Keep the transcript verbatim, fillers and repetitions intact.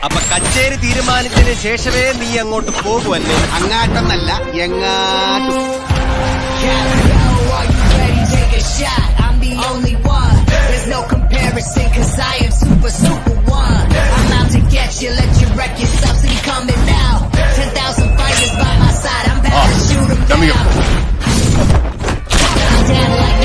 അപ്പൊ കച്ചേരി തീരുമാനത്തിന് ശേഷമേ നീ അങ്ങോട്ട് പോകുമല്ലേ? അങ്ങാട്ടൊന്നല്ല, എങ്ങാട്ടും. There's no comparison, cause I am super, super one. I'm out to get you, let you wreck yourself, see coming now. ten thousand fighters by my side, I'm about to shoot them down. I'm down like